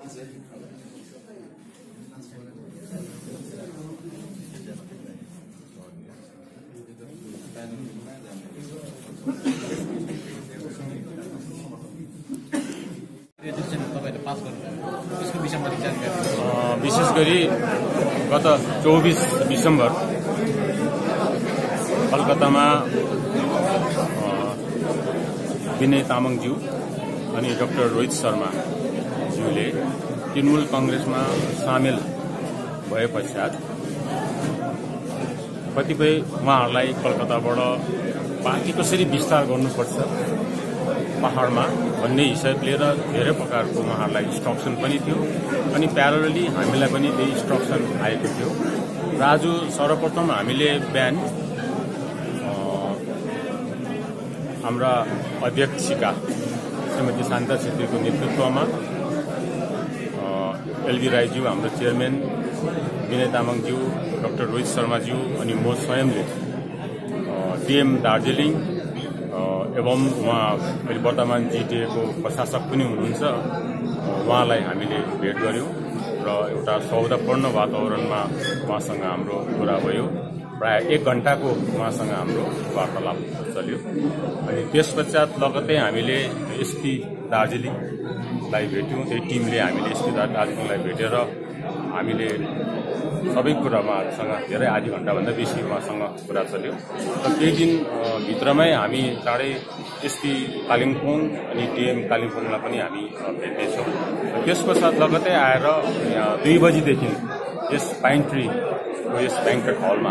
विशेष गरी गत 24 डिसेम्बर कलकत्तामा विनय तामाङज्यू अनि डाक्टर रोहित शर्मा ज्यूले तृणमूल कांग्रेसमा सामेल भए पश्चात कतिपय उहाँहरूलाई कलकत्ताबाट पार्टी कसरी विस्तार गर्नुपर्छ पहाडमा भन्ने हिसाबले र धेरै प्रकारको उहाँहरूलाई इन्स्ट्रक्सन पनि थियो अनि प्यारलली हामीलाई पनि त्यही इन्स्ट्रक्सन आएको थियो र आज सर्वप्रथम हामीले बिहान हाम्रा अध्यक्षिका श्रीमती शान्ता छेत्रीको नेतृत्वमा एलबी राईज्यू हाम्रो चेयरम्यान विनय तामाङज्यू डाक्टर रोहित शर्माज्यू अनि म स्वयंले टिएम दार्जिलिङ एवं उहाँ अहिले वर्तमान जिटिएको प्रशासक पनि हुनुहुन्छ उहाँलाई हामीले भेट गर्यौं र एउटा सौहार्दपूर्ण वातावरणमा उहाँसँग हाम्रो कुरा भयो। प्राय 1 घण्टाको उहाँसँग हाम्रो वार्तालाप चल्यो अनि त्यसपश्चात लगत्तै हामीले एसपी दार्जिलिङलाई भेट्यौं। त्यही टिमले हामीले एसपी दार्जिलिङलाई भेटेर हामीले सबै कुरा उहाँसँग धेरै आधी घण्टाभन्दा बेसी उहाँसँग कुरा चल्यो र केही दिन भित्रमै हामी चाँडै एसपी कालिम्पोङ अनि टिएम कालिम्पोङलाई पनि हामी भेट्नेछौँ। त्यसपश्चात लगत्तै आएर 2 बजीदेखि यस पाइन ट्रीको यस ब्याङ्केट हलमा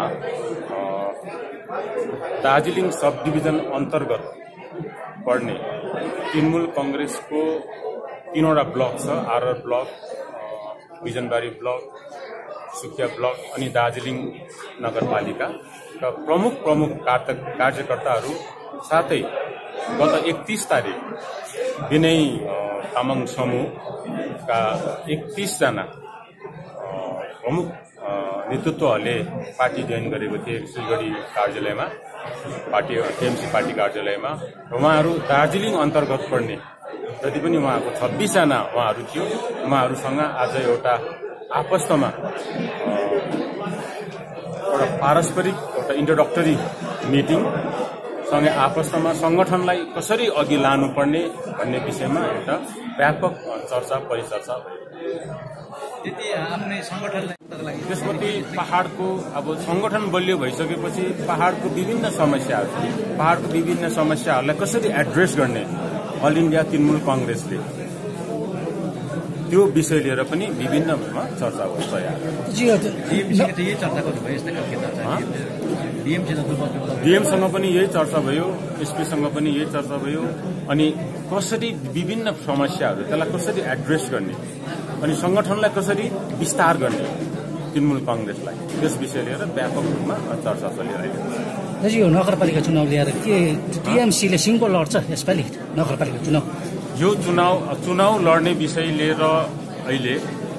दार्जिलिङ सब डिभिजन अन्तर्गत पर्ने तृणमूल कांग्रेसको 3वटा ब्लक छ, R R block, Bijanbari block, Sukhia block अनि दार्जिलिङ नगरपालिका र प्रमुख कार्यकर्ताहरू साथै गत 31 तारिक विनय तामाङ समूहका 31 जना प्रमुख नेतृत्वहरूले पार्टी जोइन गरेको थिए सिलगढी कार्यालयमा, पार्टी टिएमसी पार्टी कार्यालयमा। उहाँहरू दार्जिलिङ अन्तर्गत पर्ने जति पनि उहाँको 26 जना उहाँहरू थियो उहाँहरूसँग आज एउटा आपस्तमा एउटा पारस्परिक एउटा इन्ट्रोडक्टरी मिटिङ सँगै आपस्तमा संगठनलाई कसरी अघि लानुपर्ने भन्ने विषयमा एउटा व्यापक चर्चा परिचर्चा भयो। त्यसपछि पहाडको अब संगठन बलियो भइसकेपछि पहाडको विभिन्न समस्याहरूलाई कसरी एड्रेस गर्ने अल इन्डिया तृणमूल कांग्रेसले त्यो विषय लिएर पनि विभिन्नमा चर्चा हुन्छ। डीएमसँग पनि यही चर्चा भयो, एसपीसँग पनि यही चर्चा भयो अनि कसरी विभिन्न समस्याहरू त्यसलाई कसरी एड्रेस गर्ने अनि संगठनलाई कसरी विस्तार गर्ने तृणमूल कांग्रेसलाई त्यस विषय लिएर व्यापक रूपमा चर्चा चलिरहेको छ। यो नगरपालिका चुनाव लिएर के टीएमसीले सिङ्गो लड्छ यसपालि नगरपालिका चुनाव? यो चुनाव लड्ने विषय लिएर अहिले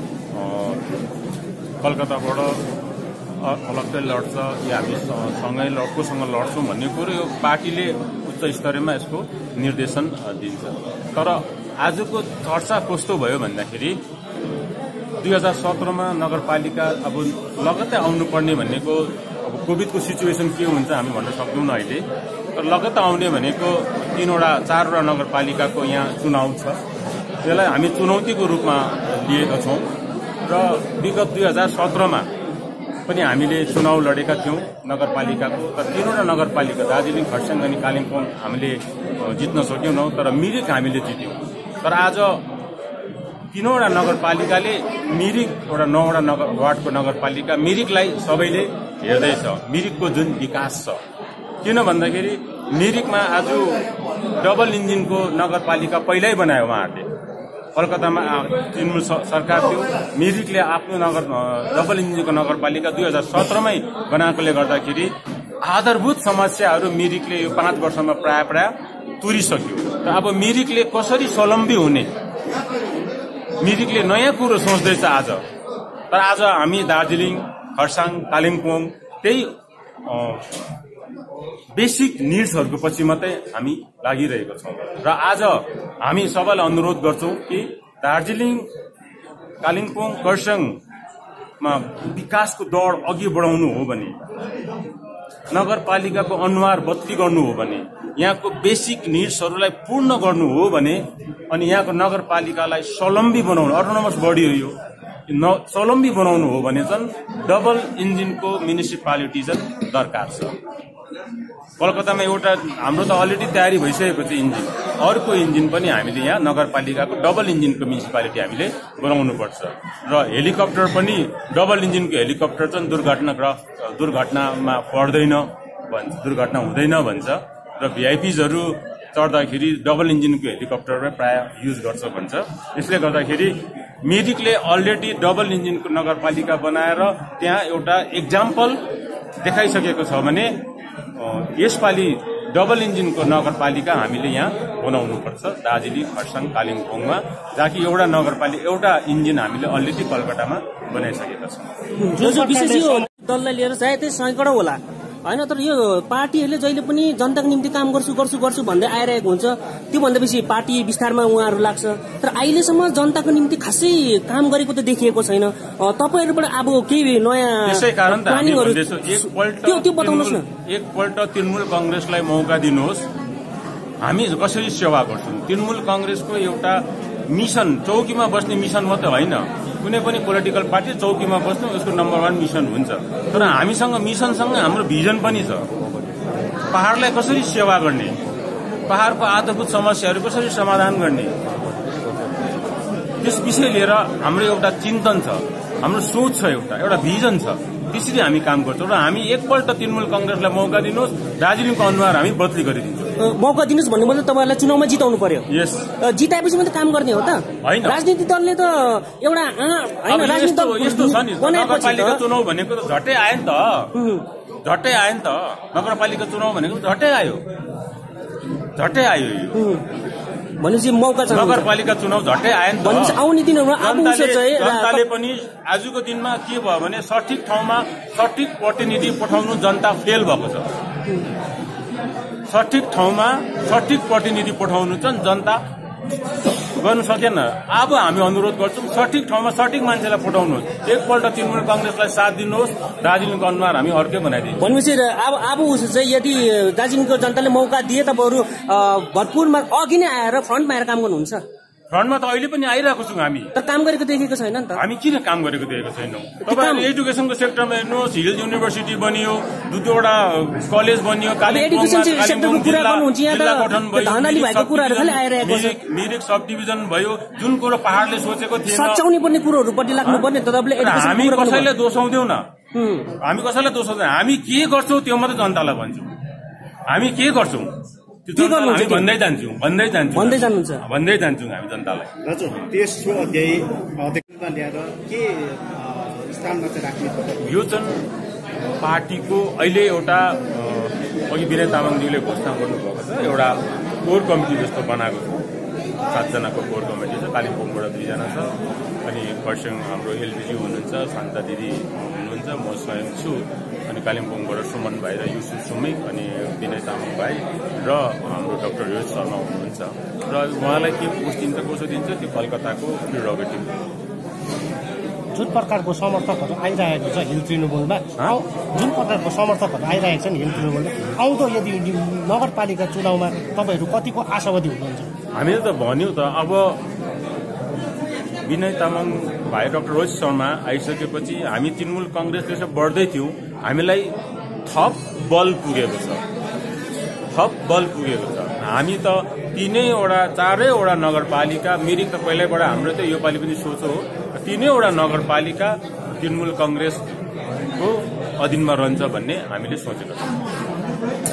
कलकत्ताबाट अलग्गै लड्छ या हामी सँगै कोसँग लड्छौँ भन्ने कुरो यो पार्टीले उच्च स्तरमा यसको निर्देशन दिन्छ। तर आजको चर्चा कस्तो भयो भन्दाखेरि 2017मा नगरपालिका अब लगत्तै आउनुपर्ने भनेको अब कोभिडको सिचुएसन के हुन्छ हामी भन्न सक्दैनौँ अहिले, तर लगत्तै आउने भनेको 4वटा नगरपालिकाको यहाँ चुनाव छ। त्यसलाई हामी चुनौतीको रूपमा लिएका छौँ र विगत 2017मा पनि हामीले चुनाव लडेका थियौँ नगरपालिकाको, तर 3वटा नगरपालिका दार्जिलिङ, खरसाङ अनि कालिम्पोङ हामीले जित्न सकेनौँ, तर मिरिक हामीले जित्यौँ। तर आज 3वटा नगरपालिकाले मिरिक एउटा 9वटा वार्डको नगरपालिका मिरिकलाई सबैले हेर्दैछ, मिरिकको जुन विकास छ। किन भन्दाखेरि मिरिकमा आज डबल इन्जिनको नगरपालिका पहिल्यै बनायो उहाँहरूले, कलकत्तामा तृणमूल सरकार थियो, मिरिकले आफ्नो डबल इन्जिनको नगरपालिका 2017मै बनाएकोले गर्दाखेरि आधारभूत समस्याहरू मिरिकले यो 5 वर्षमा प्राय तुरिसक्यो। र अब मिरिकले कसरी स्वावलम्बी हुने मिरिकले नयाँ कुरो सोच्दैछ आज। तर आज हामी दार्जिलिङ, खरसाङ, कालिम्पोङ त्यही बेसिक निड्सहरूको पछि मात्रै हामी लागिरहेका छौँ। र आज हामी सबैलाई अनुरोध गर्छौँ कि दार्जिलिङ कालिम्पोङ खरसाङमा विकासको दौड अघि बढाउनु हो भने, नगरपालिकाको अनुहार बत्ती गर्नु हो भने, यहाँको बेसिक निड्सहरूलाई पूर्ण गर्नु हो भने, अनि यहाँको नगरपालिकालाई स्वावलम्बी बनाउनु, अटोनोमस बडी हो यो, स्वावलम्बी बनाउनु हो भने चाहिँ डबल इन्जिनको म्युनिसिपालिटी चाहिँ दरकार छ। कलकत्तामा एउटा हाम्रो त अलरेडी तयारी भइसकेको छ इन्जिन, अर्को इन्जिन पनि हामीले यहाँ नगरपालिकाको डबल इन्जिनको म्युनिसिपालिटी हामीले बनाउनुपर्छ। र हेलिकप्टर पनि डबल इन्जिनको हेलिकप्टर चाहिँ दुर्घटनामा पर्दैन भन्छ, दुर्घटना हुँदैन भन्छ। र भिआइपिजहरू चढ्दाखेरि डबल इन्जिनको हेलिकप्टरमै प्राय युज गर्छ भन्छ। यसले गर्दाखेरि मिरिकले अलरेडी डबल इन्जिनको नगरपालिका बनाएर त्यहाँ एउटा एक्जाम्पल देखाइसकेको छ भने यसपालि डबल इन्जिनको नगरपालिका हामीले यहाँ बनाउनुपर्छ दार्जिलिङ, खरसाङ, कालिम्पोङमा, जहाँ कि एउटा नगरपालिका एउटा इन्जिन हामीले अलरेडी कलकत्तामा बनाइसकेका छौँ। जो विशेष यो दललाई लिएर चाहे त्यो सैकडौँ होला होइन, तर यो पार्टीहरूले जहिले पनि जनताको निम्ति काम गर्छु गर्छु गर्छु भन्दै आइरहेको हुन्छ। त्यो भन्दा बेसी पार्टी विस्तारमा उहाँहरू लाग्छ, तर अहिलेसम्म जनताको निम्ति खासै काम गरेको त देखिएको छैन। तपाईँहरूबाट अब केही नयाँ त्यसै कारण त हामी प्लानिङहरू त्यो बताउनुहोस् न। एकपल्ट तृणमूल कांग्रेसलाई मौका दिनुहोस्, हामी कसरी सेवा गर्छौँ। तृणमूल कांग्रेसको एउटा मिशन, चौकीमा बस्ने मिशन मात्रै होइन, कुनै पनि पोलिटिकल पार्टी चौकीमा बस्नु उसको नम्बर 1 मिशन हुन्छ। तर हामीसँग मिशनसँग हाम्रो भिजन पनि छ। पहाड़लाई कसरी सेवा गर्ने, पहाड़को आधारभूत समस्याहरू कसरी समाधान गर्ने, त्यस विषय लिएर हाम्रो एउटा चिन्तन छ, हाम्रो सोच छ, एउटा भिजन छ। त्यसरी हामी काम गर्छौँ र हामी एकपल्ट तृणमूल कांग्रेसलाई मौका दिनुहोस्, दार्जिलिङको अनुहार हामी बदली गरिदिन्छौँ। मौका दिनुहोस् भन्नु मतलब तपाईँहरूलाई चुनावमा जिताउनु पर्यो। यस, जिताएपछि मात्रै काम गर्ने हो त होइन? राजनीतिक दलले त एउटा होइन, राजनीतिक दल यस्तो छ नि, नगरपालिका चुनाव भनेको त झट्टै आयो नि त, झट्टै आयो नि त। नगरपालिका चुनाव भनेको झट्टै आयो यो भनेपछि मौका छ। नगरपालिका चुनाव झट्टै आयो नि त। आउने दिनहरूमा जनताले पनि आजको दिनमा के भयो भने सठिक ठाउँमा सठिक प्रतिनिधि पठाउनु जनता फेल भएको छ। सठिक ठाउँमा सठिक प्रतिनिधि पठाउनु चाहिँ जनता गर्नु सकेन। अब हामी अनुरोध गर्छौँ सठिक ठाउँमा सठिक मान्छेलाई पठाउनुहोस्। एकपल्ट तृणमूल कांग्रेसलाई साथ दिनुहोस्, दार्जिलिङको अनुहार हामी अर्कै बनाइदिन्छौँ। भनेपछि अब चाहिँ यदि दार्जिलिङको जनताले मौका दिए तपाईँहरू भरपुरमा अघि नै आएर फ्रन्टमा आएर काम गर्नुहुन्छ? फ्रन्टमा त अहिले पनि आइरहेको छौँ हामी, तर काम गरेको देखेको छैन नि त। हामी किन काम गरेको देखेको छैनौँ? तपाईँ एजुकेसनको सेक्टरमा हेर्नुहोस्, हिल युनिभर्सिटी बनियो, 2-2वटा कलेज बनियो, मिरिक सब डिभिजन भयो, जुन कुरो पहाड़ले सोचेको थिएन। सच्याउने पर्ने कुरोहरूपट्टि लाग्नुपर्ने त तपाईँले। हामी कसैलाई दोषाउँदैनौँ न, हामी कसैलाई दोषाउँदैन। हामी के गर्छौँ त्यो मात्रै जनतालाई भन्छौँ। हामी के गर्छौँ हामी भन्दै जान्छौँ हामी जनतालाई। तेस्रो अध्याय अध्यक्षता ल्याएर के स्थानमा चाहिँ राख्ने? यो चाहिँ पार्टीको अहिले एउटा अघि विनय तामाङज्यूले घोषणा गर्नुभएको छ, एउटा कोर कमिटी जस्तो बनाएको छ। 7 जनाको कोर कमिटी छ। कालिम्पोङबाट 2 जना छ, अनि खरसाङ हाम्रो एलबीजी हुनुहुन्छ, शान्ता दिदी हुनुहुन्छ, म स्वयं छु, अनि कालिम्पोङबाट सुमन भाइ र युसुफ सुमिक, अनि विनय तामाङ भाइ र हाम्रो डाक्टर रोहित शर्मा हुनुहुन्छ। र उहाँलाई के पोस्ट दिन्छ कसो दिन्छ त्यो कलकत्ताको प्रिरोगेटिभ। जुन प्रकारको समर्थकहरू आइरहेको छ हिल तृणमूलमा, जुन प्रकारको समर्थकहरू आइरहेको छ नि हिल तृणमूलमा, आउँदो यदि नगरपालिका चुनावमा तपाईँहरू कतिको आशावादी हुनुहुन्छ? हामीले त भन्यौँ त, अब विनय तामाङ भाइ डाक्टर रोहित शर्मा आइसकेपछि हामी तृणमूल कांग्रेस त्यसो बढ्दै थियौँ, हामीलाई थप बल पुगेको छ। हामी त 4वटा नगरपालिका, मिरिक त पहिल्यैबाट हाम्रो त योपालि पनि सोच हो, 3वटा नगरपालिका तृणमूल कांग्रेसको अधीनमा रहन्छ भन्ने हामीले सोचेका छौँ।